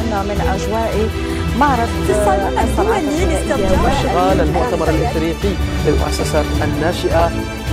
أمامنا من أجواء معرض الصالون الدولي لاسترجاع المؤتمر الإفريقي للمؤسسات الناشئة.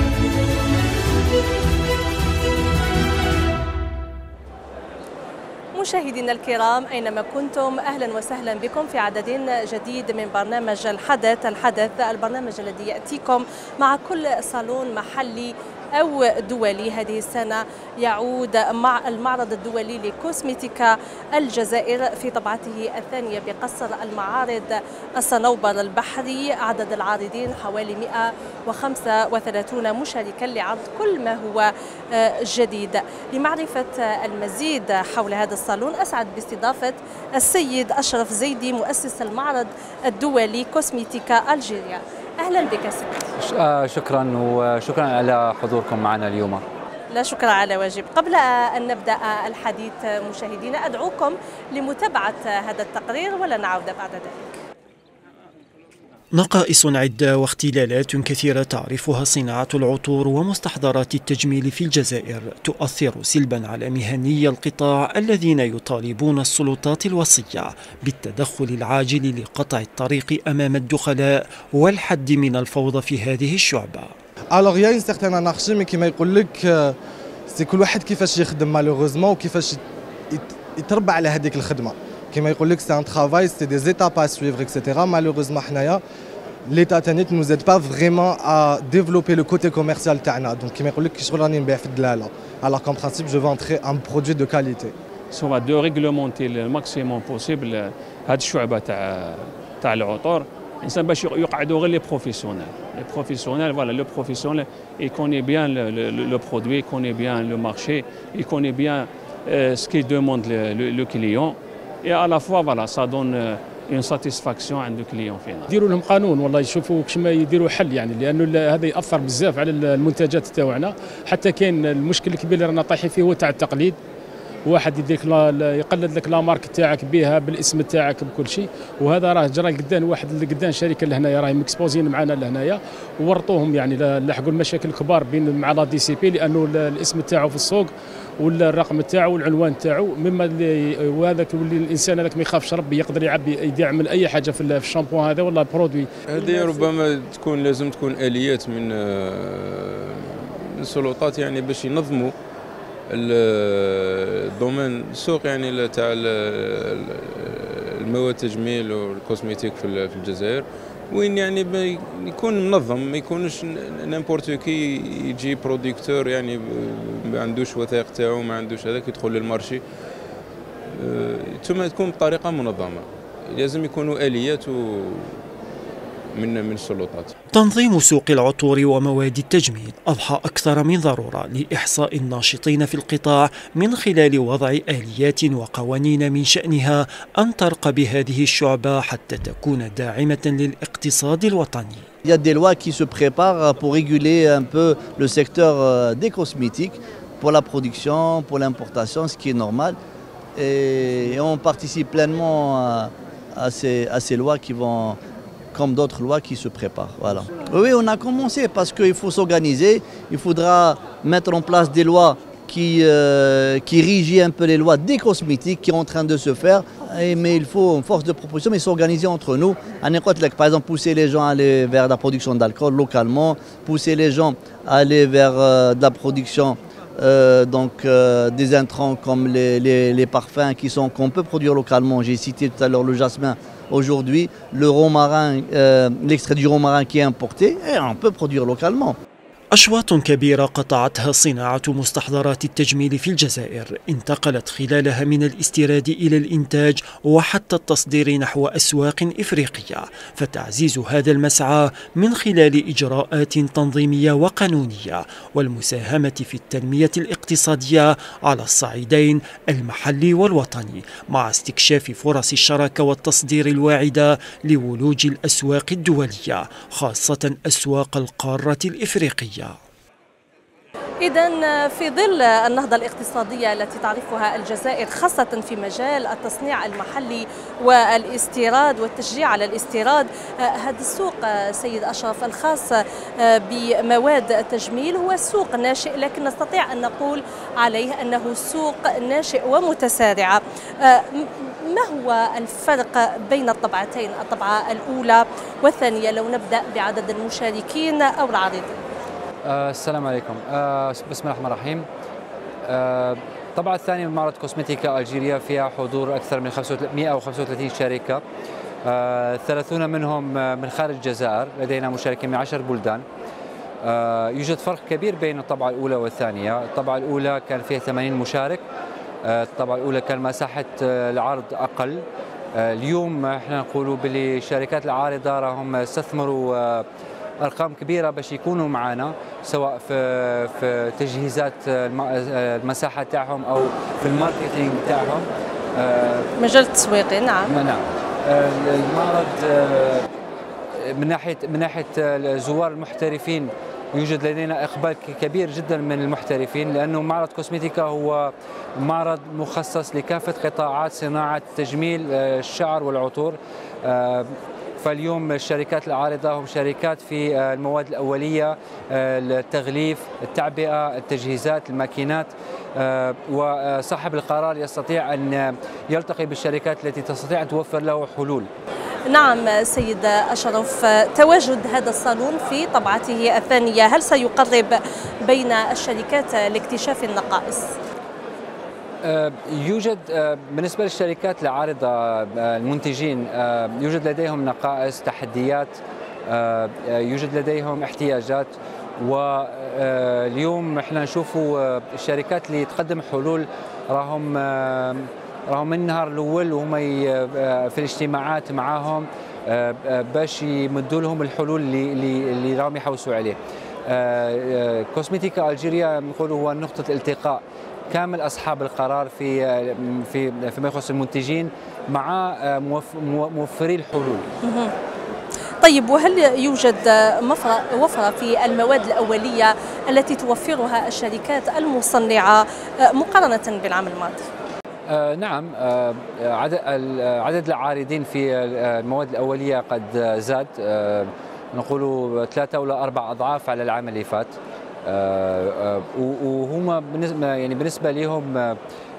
مشاهدينا الكرام أينما كنتم، أهلا وسهلا بكم في عدد جديد من برنامج الحدث. البرنامج الذي يأتيكم مع كل صالون محلي أو دولي. هذه السنة يعود مع المعرض الدولي لكوسمتيكا الجزائر في طبعته الثانية بقصر المعارض الصنوبر البحري. عدد العارضين حوالي 135 مشاركا لعرض كل ما هو جديد. لمعرفة المزيد حول هذا الصالون أسعد باستضافة السيد أشرف زيدي مؤسس المعرض الدولي كوسمتيكا ألجيريا. أهلا بك سيدي. شكرا وشكرا على حضوركم معنا اليوم. لا شكر على واجب. قبل أن نبدأ الحديث مشاهدينا أدعوكم لمتابعة هذا التقرير ولا نعود بعد ذلك. نقائص عدة واختلالات كثيرة تعرفها صناعة العطور ومستحضرات التجميل في الجزائر تؤثر سلبا على مهني القطاع الذين يطالبون السلطات الوصية بالتدخل العاجل لقطع الطريق أمام الدخلاء والحد من الفوضى في هذه الشعبة. Alors il y a une certaine anarchie mais كما يقول لك سي كل واحد كيفاش يخدم مالوغوزمون وكيفاش يتربى على هذيك الخدمة. كما يقول لك سي ان ترافاي سي دي زيتاب ا سويفر اكسيتيرا. مالوغوزمون حنايا ليتا تاني nous aide pas vraiment à développer le côté commercial تاعنا. دونك كما يقول لك شغل راني نبيع في الدلالة alors qu'en principe je veux entrer un produit de qualité. سوا دو ريغلومونتي الماكسيموم بوسيبل هاد الشعبة تاع العطور الانسان باش يقعدوا غير لي بروفيسيونيل. فوالا لو بروفيسيونيل يكوني بيان لو برودوي، يكوني بيان لو مارشي، يكوني بيان سكي دوموند لو كليون et à la fois voilà ça donne une satisfaction عند الكليون فينا. يديروا لهم قانون والله يشوفوا كش ما يديروا حل يعني، لانه هذا ياثر بزاف على المنتجات تاعنا. حتى كاين المشكل الكبير اللي رانا طايحين فيه هو تاع التقليد. واحد يديك يقلد لك لا مارك تاعك بها بالاسم تاعك بكل شيء، وهذا راه جرى قدام واحد اللي قدام شركه لهنايا راهم مكسبوزين معنا لهنايا وورطوهم يعني لحقوا المشاكل كبار بين مع لا دي سي بي، لانه الاسم تاعو في السوق ولا الرقم تاعو والعنوان تاعو مما وهذاك واللي الانسان هذاك ما يخافش ربي يقدر يعمل اي حاجه في الشامبوان هذا ولا البرودوي. هذه ربما لازم تكون اليات من السلطات يعني باش ينظموا الدومين السوق يعني تاع المواد التجميل والكوزميتيك في الجزائر، وين يعني يكون منظم، ما يكونش نيمبورت كي يجي بروديكتور يعني ما عندوش وثائق تاعو ما عندوش هذاك يدخل للمارشي. ثم تكون بطريقه منظمه، لازم يكونوا اليات من السلطات. تنظيم سوق العطور ومواد التجميل أضحى أكثر من ضرورة لإحصاء الناشطين في القطاع من خلال وضع آليات وقوانين من شأنها أن ترقى بهذه الشعبة حتى تكون داعمة للاقتصاد الوطني. Il y a des lois qui se préparent pour réguler un peu le secteur des cosmétiques, pour la production, pour l'importation, ce qui est normal. Et on participe pleinement à ces lois qui vont comme d'autres lois qui se préparent. Voilà. Oui, on a commencé parce qu'il faut s'organiser, il faudra mettre en place des lois qui régissent un peu les lois des cosmétiques qui sont en train de se faire, mais il faut une force de proposition, mais s'organiser entre nous. Par exemple, pousser les gens à aller vers la production d'alcool localement, pousser les gens à aller vers de la production des intrants comme les parfums qu'on peut produire localement. J'ai cité tout à l'heure le jasmin. Aujourd'hui, le romarin, l'extrait du romarin qui est importé, et on peut produire localement. أشواط كبيرة قطعتها صناعة مستحضرات التجميل في الجزائر انتقلت خلالها من الاستيراد إلى الإنتاج وحتى التصدير نحو أسواق إفريقية، فتعزيز هذا المسعى من خلال إجراءات تنظيمية وقانونية والمساهمة في التنمية الاقتصادية على الصعيدين المحلي والوطني، مع استكشاف فرص الشراكة والتصدير الواعدة لولوج الأسواق الدولية خاصة أسواق القارة الإفريقية. إذن في ظل النهضة الاقتصادية التي تعرفها الجزائر خاصة في مجال التصنيع المحلي والاستيراد والتشجيع على الاستيراد، هذا السوق سيد أشرف الخاص بمواد التجميل هو سوق ناشئ، لكن نستطيع أن نقول عليه أنه سوق ناشئ ومتسارع. ما هو الفرق بين الطبعتين، الطبعة الأولى والثانية، لو نبدأ بعدد المشاركين أو العارضين؟ السلام عليكم. بسم الله الرحمن الرحيم. الطبعة الثانية من معرض كوسمتيكا ألجيريا فيها حضور أكثر من 135 شركة، 30 منهم من خارج الجزائر، لدينا مشاركين من 10 بلدان. يوجد فرق كبير بين الطبعة الأولى والثانية. الطبعة الأولى كان فيها 80 مشارك، الطبعة الأولى كان مساحة العرض أقل. اليوم احنا نقولوا باللي الشركات العارضة راهم استثمروا أرقام كبيرة باش يكونوا معنا، سواء في تجهيزات المساحة تاعهم أو في الماركتينج تاعهم، مجال التسويقي. نعم. المعرض من ناحية الزوار المحترفين يوجد لدينا إقبال كبير جدا من المحترفين، لأنه معرض كوسمتيكا هو معرض مخصص لكافة قطاعات صناعة تجميل الشعر والعطور. فاليوم الشركات العارضة هم شركات في المواد الأولية، التغليف، التعبئة، التجهيزات، الماكينات، وصاحب القرار يستطيع أن يلتقي بالشركات التي تستطيع أن توفر له حلول. نعم سيد أشرف، تواجد هذا الصالون في طبعته الثانية هل سيقرب بين الشركات لاكتشاف النقائص؟ يوجد بالنسبة للشركات العارضة المنتجين يوجد لديهم نقائص، تحديات، يوجد لديهم احتياجات، واليوم احنا نشوفوا الشركات اللي تقدم حلول راهم من النهار الأول وهم في الاجتماعات معاهم باش يمدوا لهم الحلول اللي راهم يحوسوا عليه. كوسمتيكا ألجيريا نقولوا هو نقطة التقاء كامل أصحاب القرار فيما يخص المنتجين مع موفري الحلول. طيب، وهل يوجد وفرة في المواد الأولية التي توفرها الشركات المصنعة مقارنة بالعام الماضي؟ نعم، عدد العارضين في المواد الأولية قد زاد، نقول 3 ولا 4 أضعاف على العام اللي فات. وهم بالنسبة لهم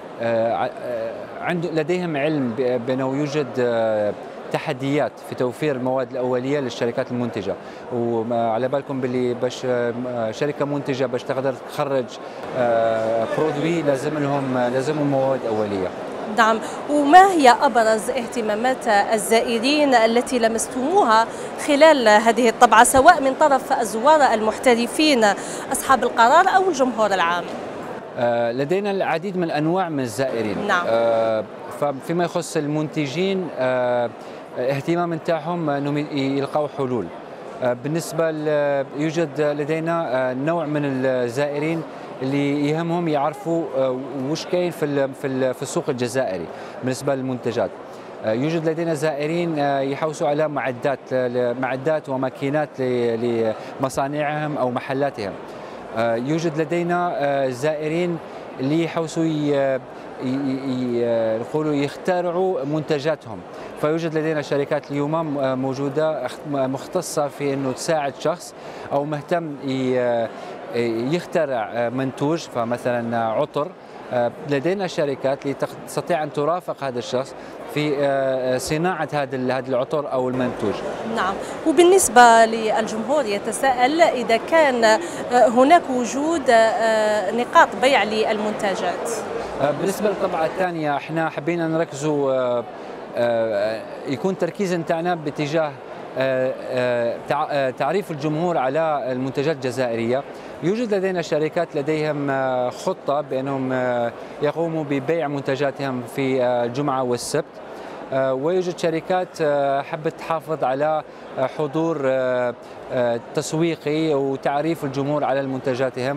لديهم علم بأنه يوجد تحديات في توفير المواد الأولية للشركات المنتجة، وعلى بالكم باللي باش شركة منتجة باش تقدر تخرج برودوي لازمهم مواد أولية. نعم، وما هي أبرز اهتمامات الزائرين التي لمستموها خلال هذه الطبعة، سواء من طرف الزوار المحترفين أصحاب القرار أو الجمهور العام؟ لدينا العديد من الأنواع من الزائرين. نعم. فيما يخص المنتجين اهتمام نتاعهم أنهم يلقوا حلول. بالنسبة يوجد لدينا نوع من الزائرين اللي يهمهم يعرفوا وش كاين في السوق الجزائري بالنسبة للمنتجات. يوجد لدينا زائرين يحوسوا على معدات وماكينات لمصانعهم أو محلاتهم. يوجد لدينا زائرين اللي يحوسوا يقولوا يخترعوا منتجاتهم. فيوجد لدينا شركات اليوم موجودة مختصة في أنه تساعد شخص أو مهتم يخترع منتوج، فمثلا عطر. لدينا شركات اللي تستطيع أن ترافق هذا الشخص في صناعة هذا العطر أو المنتوج. نعم، وبالنسبة للجمهور يتساءل إذا كان هناك وجود نقاط بيع للمنتجات. بالنسبة للطبعة الثانية احنا حبينا نركزوا يكون تركيز نتاعنا باتجاه تعريف الجمهور على المنتجات الجزائرية. يوجد لدينا شركات لديهم خطة بأنهم يقوموا ببيع منتجاتهم في الجمعة والسبت، ويوجد شركات حبت تحافظ على حضور تسويقي وتعريف الجمهور على منتجاتهم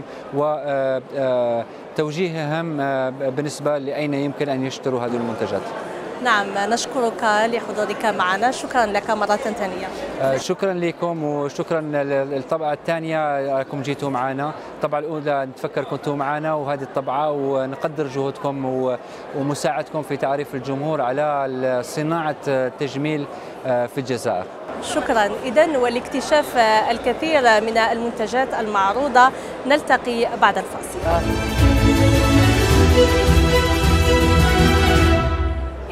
وتوجيههم بالنسبة لأين يمكن أن يشتروا هذه المنتجات. نعم، نشكرك لحضورك معنا، شكرا لك مرة ثانية. شكرا لكم وشكرا للطبعة الثانية أنكم جيتوا معنا. الطبعة الأولى نتفكر كنتوا معنا وهذه الطبعة، ونقدر جهودكم ومساعدتكم في تعريف الجمهور على صناعة التجميل في الجزائر. شكرا. إذن ولاكتشاف الكثير من المنتجات المعروضة نلتقي بعد الفاصل.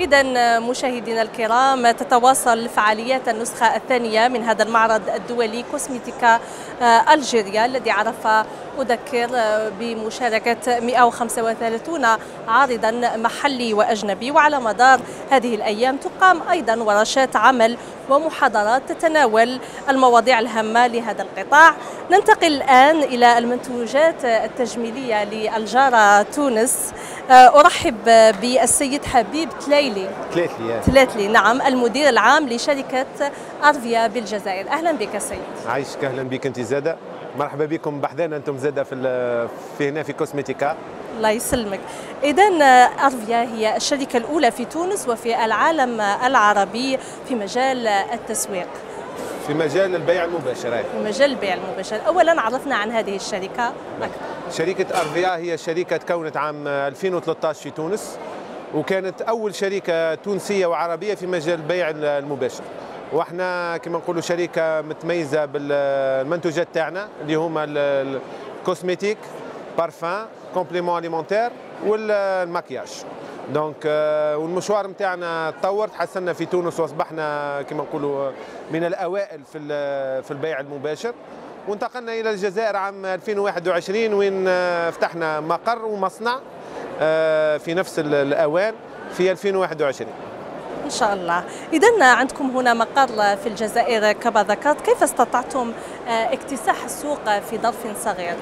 إذا مشاهدينا الكرام، تتواصل فعاليات النسخة الثانية من هذا المعرض الدولي كوسمتيكا ألجيريا الذي عرف أذكر بمشاركة 135 عارضا محلي وأجنبي. وعلى مدار هذه الأيام تقام أيضا ورشات عمل ومحاضرات تتناول المواضيع الهامة لهذا القطاع. ننتقل الآن إلى المنتوجات التجميلية للجارة تونس. أرحب بالسيد حبيب تلاتلي، نعم، المدير العام لشركة أرفيا بالجزائر. أهلا بك سيد. عايشك، أهلا بك أنت زادة، مرحبا بكم بحذانا أنتم زادة في هنا في كوسمتيكا. الله يسلمك. إذا أرفيا هي الشركة الأولى في تونس وفي العالم العربي في مجال التسويق، في مجال البيع المباشر. في مجال البيع المباشر. أولا عرفنا عن هذه الشركة أكثر. شركة أرفيا هي شركة تكونت عام 2013 في تونس، وكانت أول شركة تونسية وعربية في مجال البيع المباشر. واحنا كما نقولوا شركة متميزة بالمنتوجات تاعنا اللي هما الكوسميتيك، بارفان، كومبليمون اليمونتير والمكياج. دونك والمشوار نتاعنا تطور، تحسنا في تونس واصبحنا كما نقولوا من الاوائل في البيع المباشر، وانتقلنا الى الجزائر عام 2021 وين فتحنا مقر ومصنع في نفس الاوان في 2021 إن شاء الله. إذا عندكم هنا مقر في الجزائر كما ذكرت، كيف استطعتم اكتساح السوق في ظرف صغير؟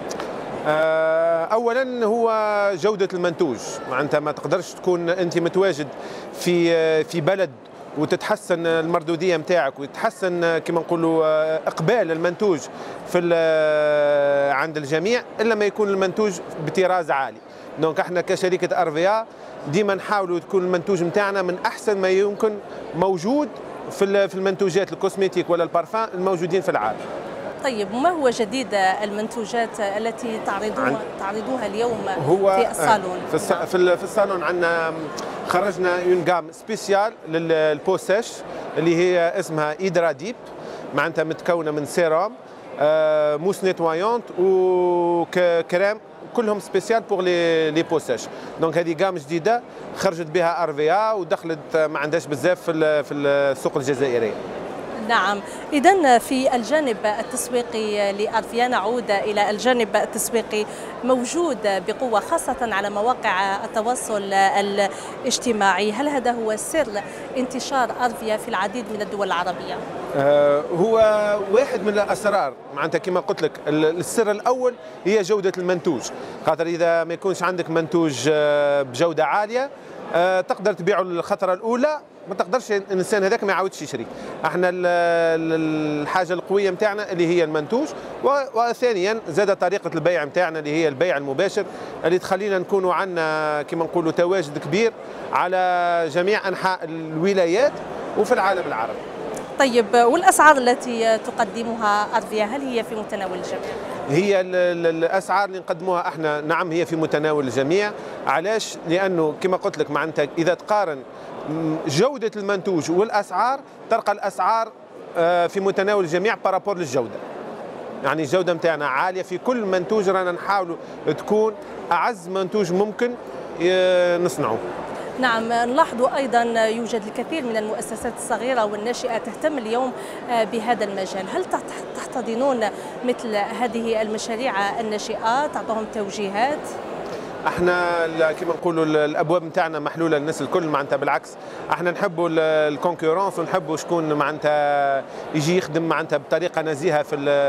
اولا هو جوده المنتوج، معناتها ما تقدرش تكون انت متواجد في بلد وتتحسن المردوديه نتاعك ويتحسن كما نقولوا اقبال المنتوج عند الجميع الا ما يكون المنتوج بطراز عالي. دونك احنا كشركه ارفيا ديما نحاولوا تكون المنتوج نتاعنا من احسن ما يمكن موجود في المنتوجات الكوسميتيك ولا البارفان الموجودين في العالم. طيب، وما هو جديد المنتوجات التي تعرضوها اليوم في الصالون؟ في الصالون عندنا خرجنا اون جام سبيسيال للبوسيش اللي هي اسمها إيدرا ديب، معناتها متكونه من سيرام، موس نيتوايونت وكريم، كلهم سبيسيال بور لي بوسيش. دونك هذه جام جديده خرجت بها ارفيا ودخلت ما عندهاش بزاف في السوق الجزائريه. نعم، إذا في الجانب التسويقي لأرفيا نعود إلى الجانب التسويقي موجود بقوة خاصة على مواقع التواصل الاجتماعي. هل هذا هو سر انتشار أرفيا في العديد من الدول العربية؟ هو واحد من الأسرار، معناتها كما قلت لك السر الأول هي جودة المنتوج، خاطر إذا ما يكونش عندك منتوج بجودة عالية تقدر تبيعه الخطرة الأولى، ما تقدرش الانسان هذاك ما يعاودش يشري. احنا الحاجه القويه نتاعنا اللي هي المنتوج، وثانيا زاد طريقه البيع نتاعنا اللي هي البيع المباشر اللي تخلينا نكونوا عندنا كما نقولوا تواجد كبير على جميع انحاء الولايات وفي العالم العربي. طيب، والاسعار التي تقدمها أرفيا هل هي في متناول الجميع؟ هي الاسعار اللي نقدموها احنا نعم هي في متناول الجميع. علاش؟ لانه كما قلت لك معناتها اذا تقارن جودة المنتوج والأسعار تلقى الأسعار في متناول الجميع بارابور للجودة. يعني الجودة نتاعنا عالية في كل منتوج، رانا نحاولوا تكون أعز منتوج ممكن نصنعه. نعم، نلاحظ أيضا يوجد الكثير من المؤسسات الصغيرة والناشئة تهتم اليوم بهذا المجال. هل تحتضنون مثل هذه المشاريع الناشئة، تعطوهم توجيهات؟ احنا كما نقولوا الابواب نتاعنا محلوله للناس الكل، معناتها بالعكس احنا نحبوا الكونكورونس ونحبوا شكون معناتها يجي يخدم معناتها بطريقه نزيهه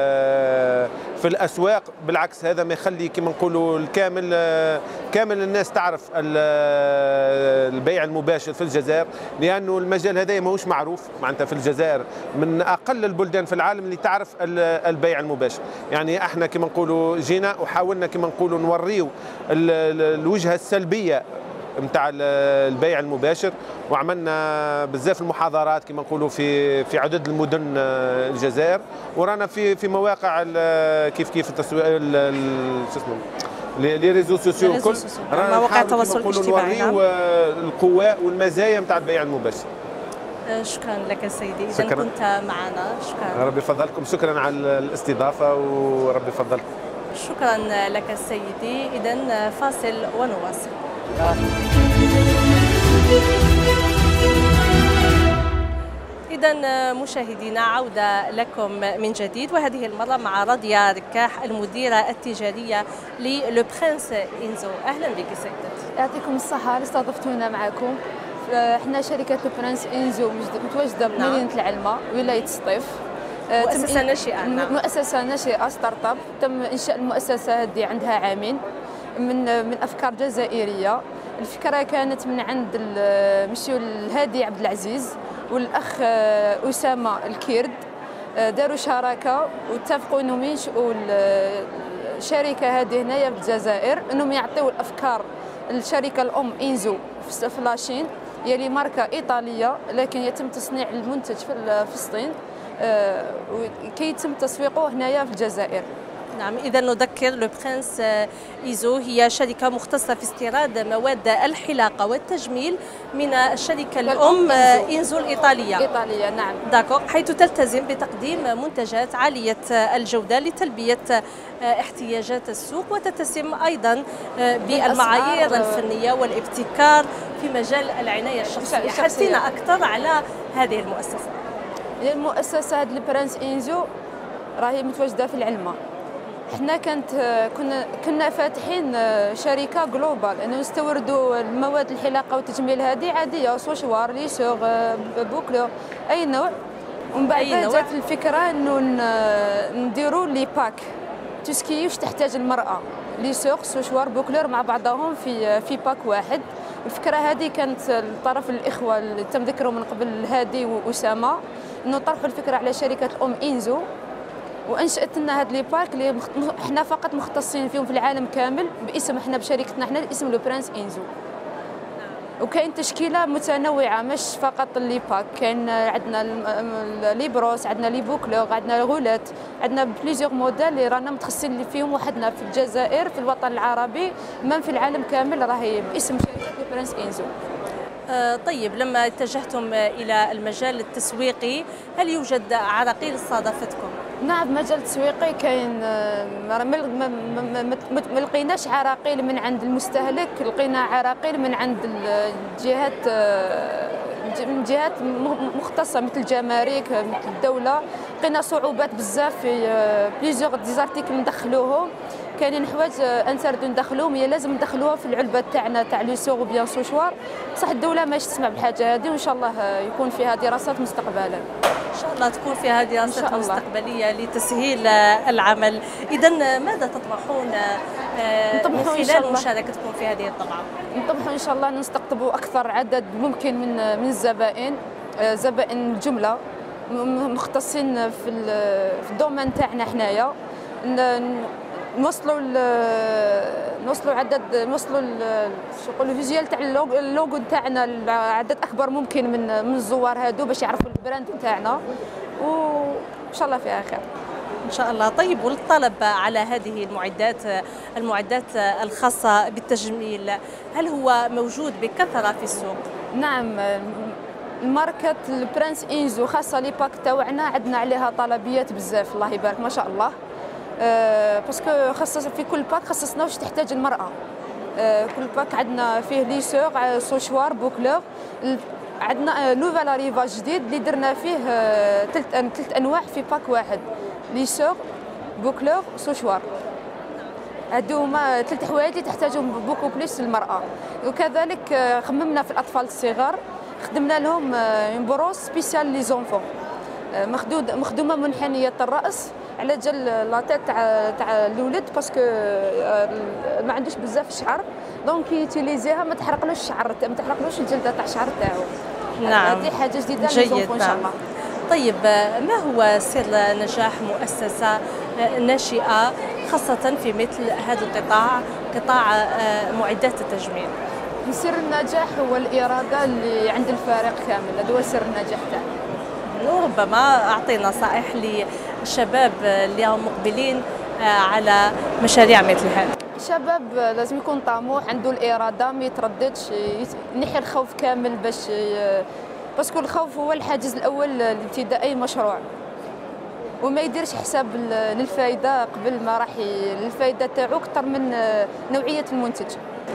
في الاسواق. بالعكس هذا ما يخلي كما نقولوا كامل الناس تعرف البيع المباشر في الجزائر، لانه المجال هذا ماهوش معروف معناتها في الجزائر، من اقل البلدان في العالم اللي تعرف البيع المباشر. يعني احنا كما نقولوا جينا وحاولنا كما نقولوا نوريو الوجهه السلبيه نتاع البيع المباشر، وعملنا بزاف المحاضرات كما نقولوا في عدد المدن الجزائر، ورانا في مواقع كيف التسويق شو اسمه لي ريزو سوسيو الكل، رانا مواقع التواصل الاجتماعي القوة والمزايا نتاع البيع المباشر. شكرا لك سيدي، إذا كنت معنا. شكرا، ربي يفضلكم، شكرا على الاستضافة وربي يفضلكم. شكرا لك سيدي. إذا فاصل ونواصل. إذا مشاهدينا عودة لكم من جديد، وهذه المرة مع راضية ركاح المديرة التجارية للو برنس إنزو. أهلا بك سيدتي. يعطيكم الصحة اللي استضفتونا معكم. احنا شركة لو برنس إنزو متواجدة بمدينة العلمة ولاية سطيف. مؤسسة ناشئة. مؤسسة ناشئة ستارت اب. تم إنشاء المؤسسة هذه عندها عامين من أفكار جزائرية. الفكرة كانت من عند المسيو الهادي عبد العزيز والأخ أسامة الكيرد. داروا شراكة واتفقوا أنهم ينشئوا الشركة هذه هنايا في الجزائر، أنهم يعطيوا الأفكار الشركة الأم إنزو في فلاشين، هي ماركة إيطالية لكن يتم تصنيع المنتج في فلسطين كي يتم تسويقه هنايا في الجزائر. نعم، إذا نذكر لو برنس إيزو هي شركة مختصة في استيراد مواد الحلاقة والتجميل من الشركة الأم إنزو الإيطالية. إيطالية نعم. داكور، حيث تلتزم بتقديم منتجات عالية الجودة لتلبية احتياجات السوق، وتتسم أيضا بالمعايير الفنية والابتكار في مجال العناية الشخصية. حدثينا أكثر على هذه المؤسسة. المؤسسة هذه البرنس إنزو راهي متواجدة في العلمة. احنا كنا فاتحين شركه جلوبال انه نستوردوا المواد الحلاقه والتجميل هذه عاديه، سوشوار، ليسور، بوكلو، اي نوع. ومن بعد جات الفكره انه نديروا لي باك تسكي واش تحتاج المراه، ليسور، سوشوار، بوكلور مع بعضهم في باك واحد. الفكره هذه كانت لطرف الاخوه اللي تم ذكرهم من قبل هادي واسامه، انه طرحوا الفكره على شركه الام إنزو وانشات لنا هاد لي باك اللي احنا فقط مختصين فيهم في العالم كامل باسم احنا بشركتنا احنا اسم لو برنس إنزو. وكاين تشكيله متنوعه مش فقط اللي باك، كاين عندنا لي بروس، عندنا لي بوكلور، عندنا الغولات، عندنا بليزيور موديل اللي رانا متخصصين فيهم وحدنا في الجزائر في الوطن العربي من في العالم كامل راهي باسم شركه لو برنس إنزو. طيب، لما اتجهتم إلى المجال التسويقي هل يوجد عراقيل صادفتكم؟ نعم، مجال التسويقي كاين، ما لقيناش عراقيل من عند المستهلك، لقينا عراقيل من عند جهات مختصة مثل الجمارك مثل الدولة. لقينا صعوبات بزاف في بليزيور ديزارتيكل ندخلوهم، كاينين حوايج انسردو ندخلوهم هي لازم ندخلوها في العلبه تاعنا تاع ليسور وبيان سوشوار. صح الدوله ماشي تسمع بالحاجه هذه، وان شاء الله يكون فيها دراسات مستقبلا. ان شاء الله تكون فيها دراسات مستقبليه لتسهيل العمل. اذا ماذا تطمحون من خلال مشاركتكم في هذه الطبعه؟ نطمحوا ان شاء الله نستقطبوا اكثر عدد ممكن من الزبائن، زبائن جمله مختصين في الدومين تاعنا حنايا، نوصلوا الفيزيوال تاع اللوغو تاعنا لعدد اكبر ممكن من الزوار هادو باش يعرفوا البراند تاعنا، وان شاء الله فيها خير ان شاء الله. طيب، والطلب على هذه المعدات الخاصه بالتجميل هل هو موجود بكثره في السوق؟ نعم، الماركة البرنس إنزو خاصة لي باك تاعنا عندنا عليها طلبيات بزاف الله يبارك ما شاء الله. باسكو خصص في كل باك خصصنا واش تحتاج المرأة. كل باك عندنا فيه ليسور، سوشوار، بوكلور. عندنا نوفال اريفاج جديد اللي درنا فيه ثلاث انواع في باك واحد، ليسور، بوكلور، سوشوار. هادو هما ثلاث حوايج اللي تحتاجهم بوكو بليس المرأة. وكذلك خممنا في الأطفال الصغار، خدمنا لهم بروس سبيسيال لي زونفون مخدومه منحنيه الراس على جال لاطيت تاع الولد، باسكو ما عندوش بزاف الشعر، دونك يوتيليزيها ما تحرقلوش الشعر، ما تحرقلوش الجلده تاع الشعر تاعو. نعم، هذه حاجه جديده للزونفون ان شاء الله. طيب، ما هو سر نجاح مؤسسه ناشئه خاصه في مثل هذا القطاع، قطاع معدات التجميل؟ سر النجاح هو الإرادة اللي عند الفريق كامل، هذا هو سر النجاح تاعنا. وربما أعطي نصائح للشباب اللي هم مقبلين على مشاريع مثل هذه. الشباب لازم يكون طموح، عنده الإرادة، ما يترددش، ينحي الخوف كامل باسكو الخوف هو الحاجز الأول لابتداء أي مشروع، وما يديرش حساب للفائدة قبل ما راح الفائدة تاعو أكثر من نوعية المنتج.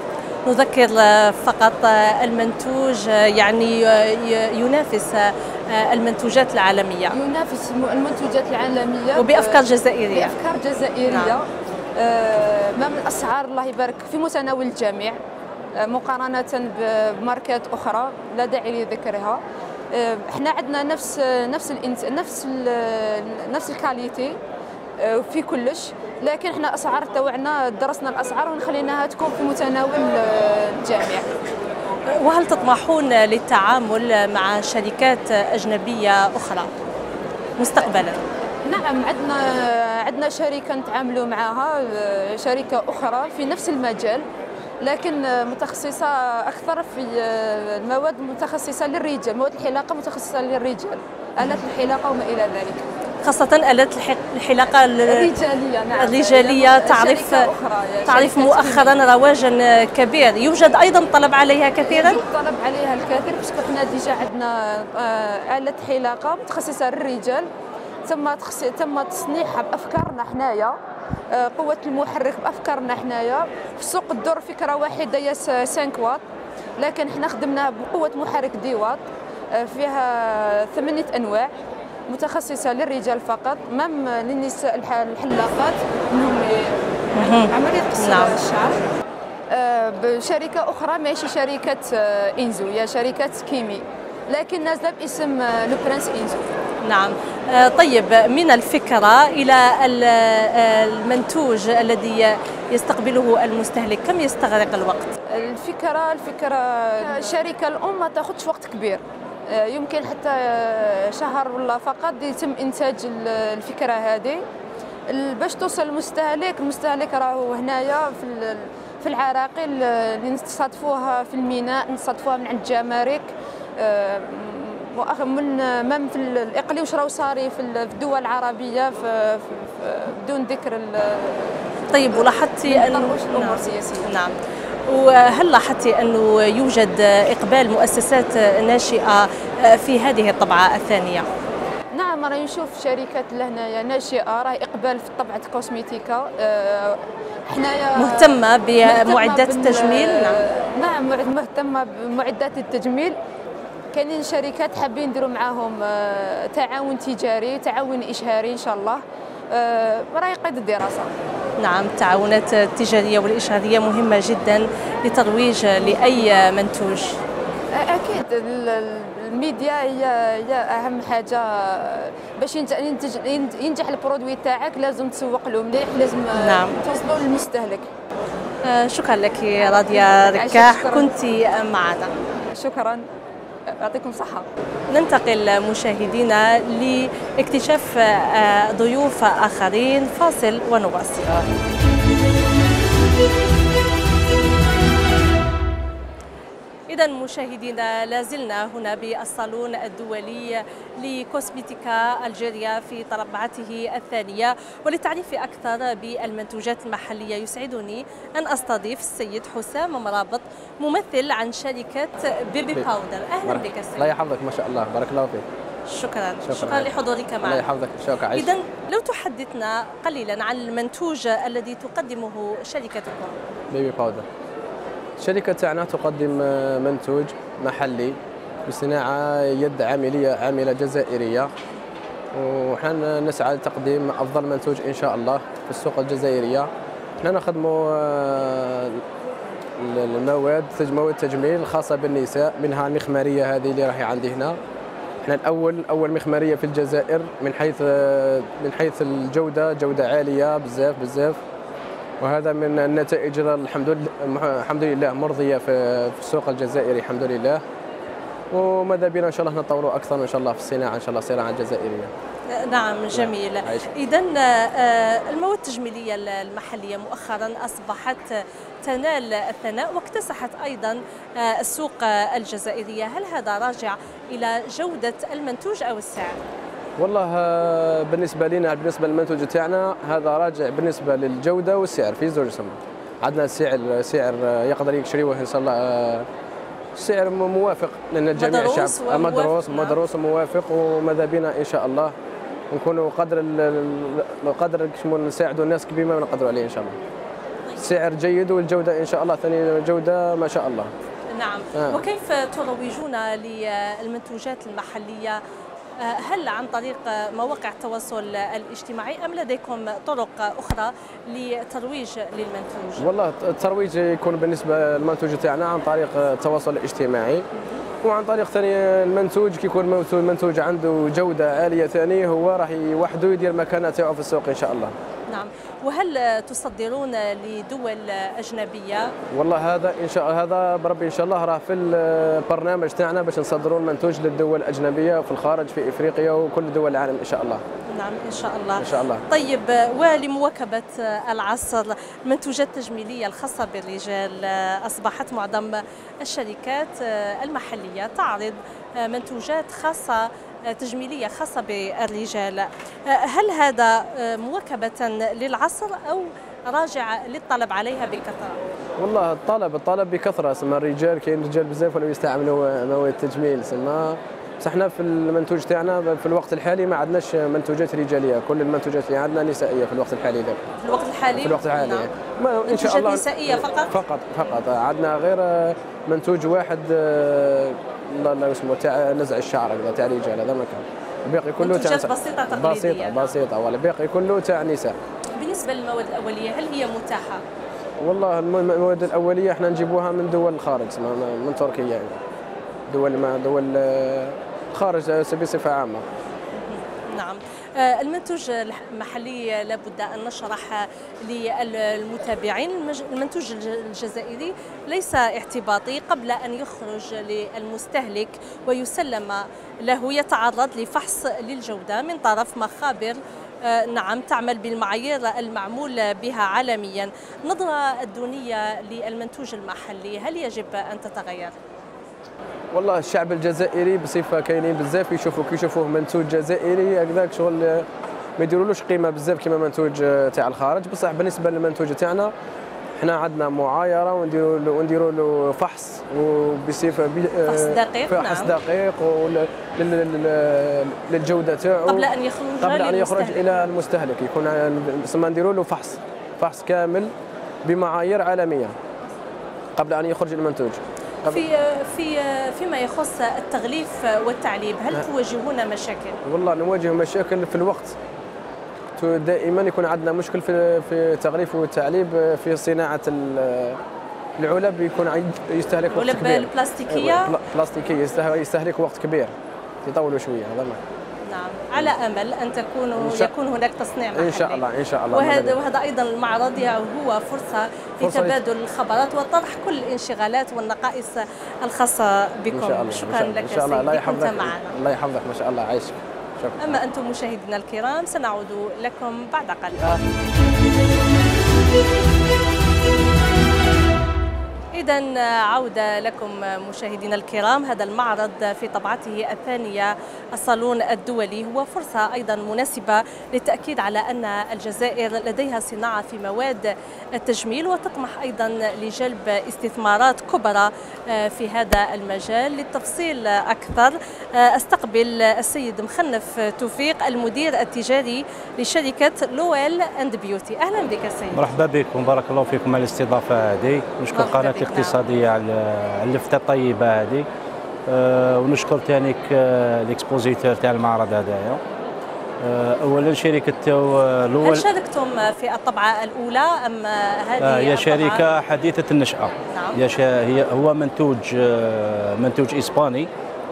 نذكر فقط المنتوج يعني ينافس المنتوجات العالمية، ينافس المنتوجات العالمية وبأفكار جزائرية. بأفكار جزائرية. نعم. ما من الأسعار الله يبارك في متناول الجميع مقارنة بماركات أخرى لا داعي لذكرها. احنا عندنا نفس الكاليتي في كلش، لكن احنا اسعار تاعنا درسنا الاسعار ونخليناها تكون في متناول الجميع. وهل تطمحون للتعامل مع شركات اجنبيه اخرى مستقبلا؟ نعم، عندنا شركه نتعاملوا معها، شركه اخرى في نفس المجال لكن متخصصه اكثر في المواد متخصصه للرجال، مواد الحلاقه متخصصه للرجال، آلات الحلاقه وما الى ذلك، خاصة آلات الحلاقة الرجالية. نعم. الرجالية تعرف مؤخرا رواجا كبير، يوجد أيضا طلب عليها كثيرا؟ طلب عليها الكثير باسكو حنا ديجا عندنا آلة حلاقة متخصصة للرجال تم تصنيعها بأفكارنا حنايا، قوة المحرك بأفكارنا حنايا. في السوق الدور فكرة واحدة هي 5 واط، لكن حنا خدمناها بقوة محرك 10 واط، فيها 8 أنواع متخصصة للرجال فقط، مام للنساء الحلاقات انهم عملية قص الشعر. بشركة أخرى ماشي شركة إنزو، هي شركة كيمي لكن نازلة باسم لو برنس إنزو. نعم. طيب، من الفكرة إلى المنتوج الذي يستقبله المستهلك كم يستغرق الوقت؟ الفكرة الشركة الأم ما تاخذش وقت كبير، يمكن حتى شهر ولا فقط يتم إنتاج الفكرة هذه باش توصل للمستهلك. المستهلك راهو هنايا في العراقيل اللي نستضيفوها في الميناء، نستضيفوها من عند الجمارك، من في الإقليم واش راهو صاري في الدول العربية بدون ذكر. طيب، ولاحظتي الأمور السياسية؟ نعم. وهل لاحظتي أنه يوجد إقبال مؤسسات ناشئة في هذه الطبعة الثانية؟ نعم، راني نشوف شركات لهنايا ناشئة راهي إقبال في طبعة كوسميتيكا، حنايا مهتمة بمعدات التجميل. نعم، مهتمة بمعدات التجميل. كاينين شركات حابين نديروا معاهم تعاون تجاري، تعاون إشهاري إن شاء الله، راهي قيد الدراسة. نعم، التعاونات التجارية والإشهارية مهمة جدا لترويج لأي منتوج. أكيد الميديا هي أهم حاجة باش ينجح البرودوي تاعك، لازم تسوق له مليح، لازم نعم توصلوا للمستهلك. شكرا لك راضية ركاح، كنت معنا. شكرا، يعطيكم الصحة. ننتقل مشاهدينا لاكتشاف ضيوف آخرين، فاصل ونواصل. إذا مشاهدينا، لازلنا هنا بالصالون الدولي لكوسميتيكا الجيريا في طبعته الثانية، وللتعريف أكثر بالمنتوجات المحلية يسعدني أن أستضيف السيد حسام مرابط، ممثل عن شركة بيبي باودر. أهلا بك السيد. الله يحفظك، ما شاء الله، بارك الله فيك. شكرا لحضورك معنا. الله يحفظك، شكرا. إذا لو تحدثنا قليلا عن المنتوج الذي تقدمه شركتكم. بيبي باودر الشركة تاعنا تقدم منتوج محلي بصناعة يد عاملة جزائرية، وحنا نسعى لتقديم أفضل منتوج إن شاء الله في السوق الجزائرية. حنا نخدموا مواد تجميل الخاصة بالنساء، منها المخمارية هذه اللي راهي عندي هنا. حنا أول مخمارية في الجزائر من حيث الجودة، جودة عالية بزاف، وهذا من النتائج الحمد لله مرضية في السوق الجزائري الحمد لله، وماذا بنا إن شاء الله نطوروا أكثر إن شاء الله في الصناعة، إن شاء الله الصناعة الجزائرية. نعم، جميل. إذا المواد التجميلية المحلية مؤخرا أصبحت تنال الثناء واكتسحت أيضا السوق الجزائرية، هل هذا راجع إلى جودة المنتوج أو السعر؟ والله بالنسبة لنا، بالنسبة للمنتوج تاعنا هذا راجع بالنسبة للجودة والسعر في زوج سما. عندنا سعر يقدر يشريوه إن شاء الله، سعر موافق لأن الجميع الشعب مدروس وموافق، وماذا بنا إن شاء الله نكونوا قدر نساعدوا الناس بما نقدروا عليه إن شاء الله. السعر جيد والجوده ان شاء الله ثاني جوده ما شاء الله. نعم. وكيف تروجون للمنتوجات المحليه؟ هل عن طريق مواقع التواصل الاجتماعي أم لديكم طرق أخرى لترويج للمنتوج؟ والله الترويج يكون بالنسبة للمنتوج تاعنا عن طريق التواصل الاجتماعي، وعن طريق ثاني المنتوج كي يكون المنتوج عنده جودة عالية ثاني هو راح وحده يدير مكانه تاعو في السوق إن شاء الله. نعم. وهل تصدرون لدول أجنبية؟ والله هذا إن شاء الله هذا بربي إن شاء الله راه في البرنامج تاعنا باش نصدروا المنتوج للدول الأجنبية في الخارج في إفريقيا وكل دول العالم إن شاء الله. نعم إن شاء الله. إن شاء الله. طيب، ولمواكبة العصر المنتوجات التجميلية الخاصة بالرجال أصبحت معظم الشركات المحلية تعرض منتوجات خاصة تجميلية خاصة بالرجال. هل هذا مواكبة للعصر أو راجع للطلب عليها بكثرة؟ والله الطلب بكثرة، سما الرجال كاين رجال بزاف ولاو يستعملوا مواد التجميل، سما بصح حنا في المنتوج تاعنا في الوقت الحالي ما عندناش منتوجات رجاليه، كل المنتوجات اللي عندنا نسائيه في الوقت الحالي. في الوقت الحالي؟ في الوقت الحالي. نعم. ان شاء الله نسائيه فقط عندنا غير منتوج واحد الله اسمه تاع نزع الشعر هذا تاع رجال، هذا ما كان. الباقي كله تاع منتوجات بسيطه تقليديه. بسيطه ولا الباقي كله تاع نساء. بالنسبه للمواد الاوليه هل هي متاحه؟ والله المواد الاوليه احنا نجيبوها من دول الخارج، من تركيا يعني. دول خارج بصفه عامه. نعم. المنتوج المحلي لابد أن نشرح للمتابعين. المنتوج الجزائري ليس اعتباطي، قبل أن يخرج للمستهلك ويسلم له يتعرض لفحص للجودة من طرف مخابر نعم تعمل بالمعايير المعمول بها عالميا. النظرة الدونية للمنتوج المحلي هل يجب أن تتغير؟ والله الشعب الجزائري بصفه كاينين بزاف يشوفوه منتوج جزائري هكذاك شغل ما يديرولوش قيمه بزاف كيما منتوج تاع الخارج، بصح بالنسبه للمنتوج تاعنا حنا عندنا معايره ونديروا له فحص وبصفه فحص دقيق للجوده تاعو قبل ان يخرج الى المستهلك، يكون نديروا له فحص كامل بمعايير عالميه قبل ان يخرج المنتوج. فيما يخص التغليف والتعليب هل تواجهون مشاكل؟ والله نواجه مشاكل في الوقت، دائما يكون عندنا مشكل في التغليف والتعليب في صناعه العلب، يكون يستهلك وقت كبير. العلب البلاستيكيه يستهلك وقت كبير، يطولوا شويه هذا ما. نعم، على امل ان يكون هناك تصنيع محلي ان شاء الله. وهذا ايضا المعرض هو فرصه لتبادل الخبرات وطرح كل الانشغالات والنقائص الخاصه بكم. شكرا لك سيدي، كنت معنا. الله يحفظك، ما شاء الله، عايشك. شكرا. اما انتم مشاهدينا الكرام سنعود لكم بعد قليل. إذن عودة لكم مشاهدينا الكرام. هذا المعرض في طبعته الثانية الصالون الدولي هو فرصة أيضا مناسبة للتأكيد على أن الجزائر لديها صناعة في مواد التجميل وتطمح أيضا لجلب استثمارات كبرى في هذا المجال. للتفصيل أكثر أستقبل السيد مخنف توفيق المدير التجاري لشركة لويل أند بيوتي. أهلا بك سيد. مرحبا بكم، بارك الله فيكم على الاستضافة هذه. نشكر قناة الاقتصادية على اللفتة الطيبة هذه، ونشكر ثاني الاكسبوزيتور تاع المعرض هذايا. اولا شركه لويل. هل شاركتم في الطبعه الاولى ام هذه هي شركه حديثه النشأة؟ نعم. هو منتوج اسباني.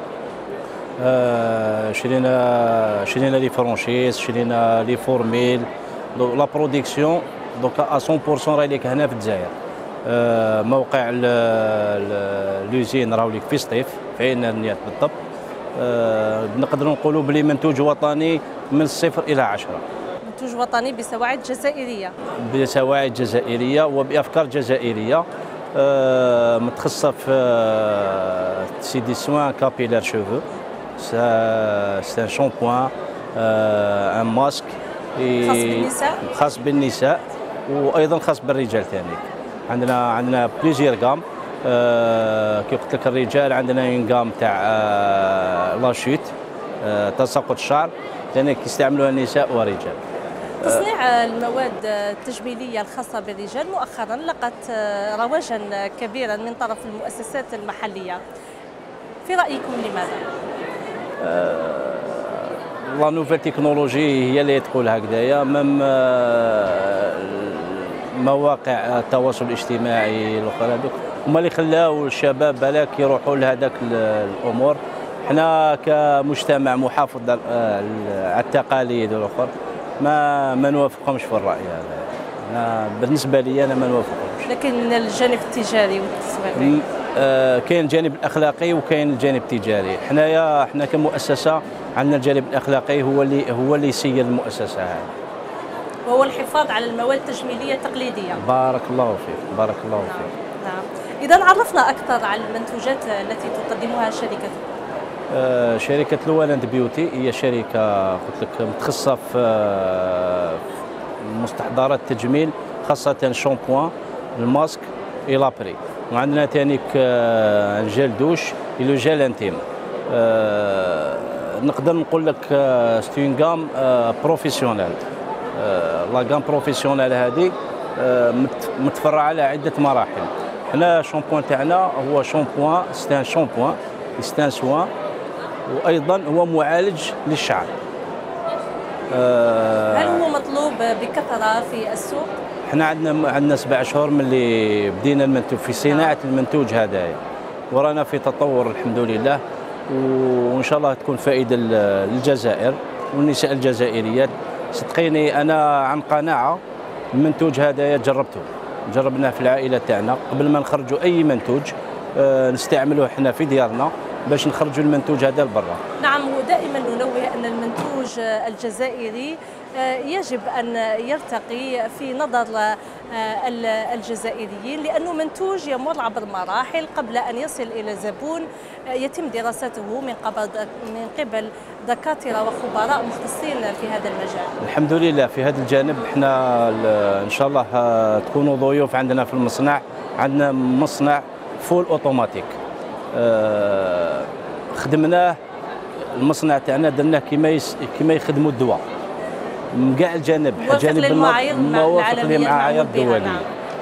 شرينا لي فرانشيز، شرينا لي فورميل، لا برودكسيون دوكا 100% راهي لك هنا في الجزائر. موقع لوزين راهو لك في سطيف في عين النيات بالضبط. نقدر نقولوا بلي منتوج وطني من 0 إلى 10. منتوج وطني بسواعد جزائرية. بسواعد جزائرية وبأفكار جزائرية، متخصصة في سي دي سوان كابيلار شوفو، سي ان شامبوان، ان ماسك خاص بالنساء وأيضا خاص بالرجال ثاني. عندنا بليزير غام. كي قلت لك الرجال عندنا اون غام تاع لاشوت، تساقط الشعر، ثاني يستعملوها النساء والرجال. تصنيع المواد التجميلية الخاصة بالرجال مؤخرا لقت رواجا كبيرا من طرف المؤسسات المحلية، في رأيكم لماذا؟ لا نوفيل تكنولوجي هي اللي تقول هكذايا، مم مواقع التواصل الاجتماعي الاخرى هذوك هما اللي خلاو الشباب بالك يروحوا لهذاك الامور. حنا كمجتمع محافظ على التقاليد والاخر ما نوافقهمش في الراي هذا. بالنسبه لي انا ما نوافقهمش. لكن الجانب التجاري والتسويقي كاين الجانب الاخلاقي وكاين الجانب التجاري. حنا كمؤسسه عندنا الجانب الاخلاقي هو اللي يسير المؤسسه هذه، وهو الحفاظ على المواد التجميليه التقليديه. بارك الله فيك، بارك الله فيك. نعم. اذا عرفنا اكثر عن المنتوجات التي تقدمها شركتكم. شركه لولاند بيوتي هي شركه قلت لك متخصصه في مستحضرات التجميل، خاصه الشامبوان، الماسك، لابري. وعندنا ثاني الجيل دوش لو جيل انتيم. نقدر نقول لك ستون غام بروفيسيونيل. لا غام بروفيسيونيل هذه متفرعه على عده مراحل. حنا الشامبوان تاعنا هو شامبوان ستان شامبوان ستان سوان، وايضا هو معالج للشعر. هل هو مطلوب بكثره في السوق؟ احنا عندنا 7 شهور من اللي بدينا المنتوج في صناعه المنتوج هذايا، ورانا في تطور الحمد لله، وان شاء الله تكون فائده للجزائر والنساء الجزائريات. صدقيني انا عن قناعه المنتوج هذايا جربناه في العائله تاعنا قبل ما نخرجوا اي منتوج نستعملوه احنا في ديارنا باش نخرجوا المنتوج هذا لبرا. نعم، ودائما ننوه ان المنتوج الجزائري يجب ان يرتقي في نظر الجزائريين، لانه منتوج يمر عبر مراحل قبل ان يصل الى زبون يتم دراسته من قبل دكاتره وخبراء مختصين في هذا المجال. الحمد لله في هذا الجانب احنا ان شاء الله تكونوا ضيوف عندنا في المصنع. عندنا مصنع فول اوتوماتيك، خدمناه المصنع تاعنا درناه كما يخدموا الدواء من كاع الجانب، جانب الموافق للمعايير الدوليه.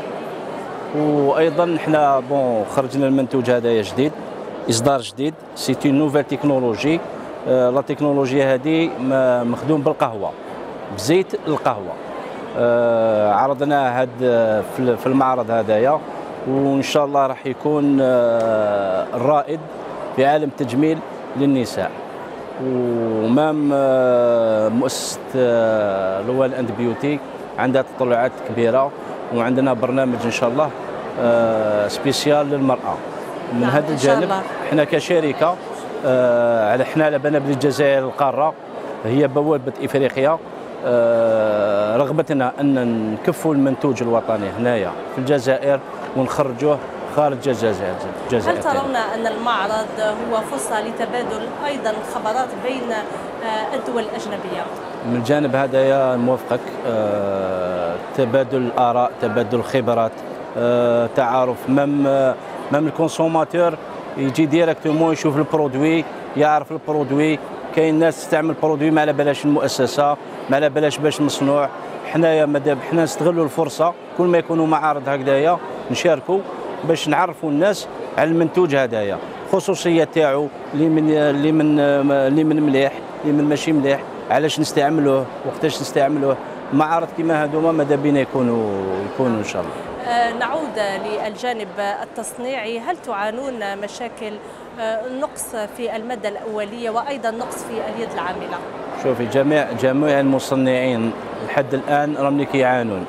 وايضا حنا خرجنا المنتوج هذايا جديد، اصدار جديد، سي اون نوفيل تكنولوجي. لا تكنولوجيا هذه مخدوم بالقهوه، بزيت القهوه. عرضناه في المعرض هذايا، وان شاء الله راح يكون الرائد في عالم التجميل للنساء. ومام مؤسسه لولاند بيوتي عندها تطلعات كبيره، وعندنا برنامج ان شاء الله سبيسيال للمراه. من هذا الجانب احنا كشركه احنا على بالنا بالجزائر القاره هي بوابه افريقيا. رغبتنا ان نكفوا المنتوج الوطني هنايا في الجزائر ونخرجوه خارج الجزائر. هل ترون ان المعرض هو فرصه لتبادل ايضا الخبرات بين الدول الاجنبيه؟ من الجانب هذا موافقك، تبادل الاراء، تبادل الخبرات، تعارف. مم الكونسوماتور يجي ديريكتومون يشوف البرودوي، يعرف البرودوي. كاين ناس تستعمل برودوي ما على بلاش المؤسسه، ما على بلاش باش مصنوع. حنايا مادام حنا نستغلوا الفرصه كل ما يكونوا معارض هكذايا نشاركوا باش نعرفوا الناس على المنتوج هذايا، خصوصيه تاعو اللي من مليح، اللي من ماشي مليح، علاش نستعملوه، وقتاش نستعملوه. معارض كما هذوما ماذا بينا يكونوا ان شاء الله. نعود للجانب التصنيعي، هل تعانون مشاكل نقص في المادة الأولية وأيضا نقص في اليد العاملة؟ شوفي جميع المصنعين لحد الآن راهم كيعانون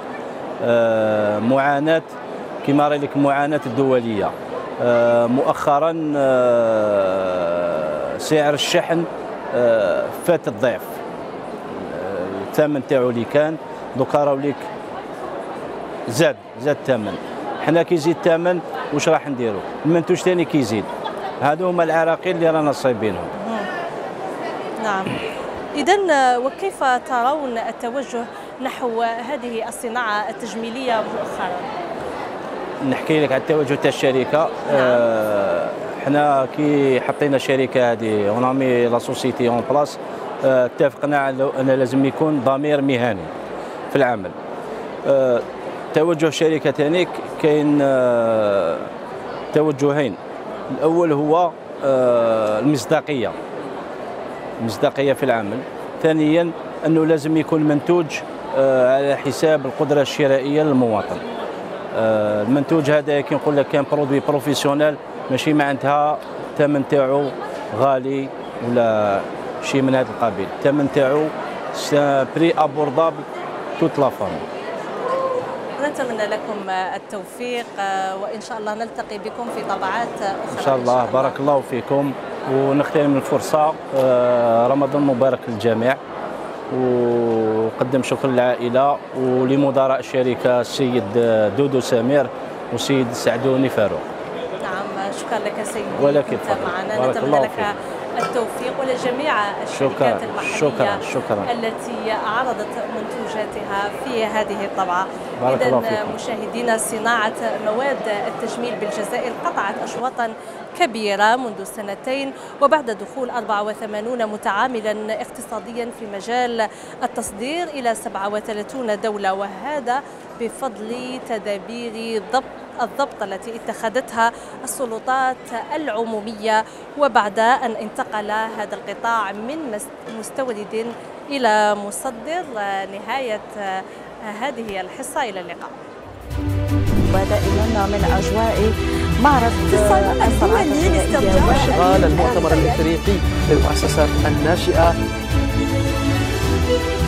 معاناة كما رأي لك، معاناة الدولية. مؤخرا سعر الشحن فات الضعف، الثمن تاعو اللي كان دوكا راهو ليك زاد الثمن. حنا كيزيد الثمن واش راح نديروا؟ المنتوج ثاني كيزيد. هادو هما العراقيل اللي رانا صايبينهم. نعم. إذا وكيف ترون التوجه نحو هذه الصناعة التجميلية مؤخرا؟ نحكي لك على التوجه تاع الشركة. حنا كي حطينا الشركه هذه ونامي لا سوسيتي اون بلاس اتفقنا على ان لازم يكون ضمير مهني في العمل. توجه الشركه ثاني كاين توجهين. الاول هو المصداقيه في العمل. ثانيا انه لازم يكون منتوج على حساب القدره الشرائيه للمواطن. المنتوج هذا كي نقول لك كان برودوي بروفيسيونيل ماشي معناتها الثمن تاعو غالي ولا شيء من هذا القبيل، الثمن تاعو بري ابوردابل توت لا فامي. نتمنى لكم التوفيق وان شاء الله نلتقي بكم في طبعات اخرى ان شاء الله. بارك الله فيكم ونغتنم الفرصه. رمضان مبارك للجميع وقدم شكر للعائله ولمدراء الشركه السيد دودو سمير والسيد سعدوني فاروق. نعم شكرا لك سيدي ولكن معنا. نتمنى لك التوفيق ولجميع الشركات المحلية التي عرضت منتوجاتها في هذه الطبعة. إذن مشاهدينا صناعة مواد التجميل بالجزائر قطعت أشواطا كبيرة منذ سنتين وبعد دخول 84 متعاملا اقتصاديا في مجال التصدير إلى 37 دولة، وهذا بفضل تدابير الضبط التي اتخذتها السلطات العمومية وبعد أن انتقل هذا القطاع من مستورد إلى مصدر. نهاية هذه الحصة، إلى اللقاء. ودائما من أجواء معرض الدولي لاسترجاع واشغال المؤتمر الإفريقي للمؤسسات الناشئة.